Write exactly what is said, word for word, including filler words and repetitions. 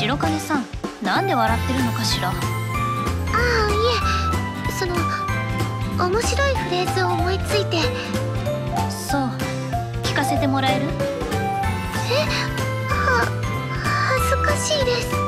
白金さん、なんで笑ってるのかしら。ああ、いえ、その面白いフレーズを思いついて。 そう、聞かせてもらえる？ え、は恥ずかしいです。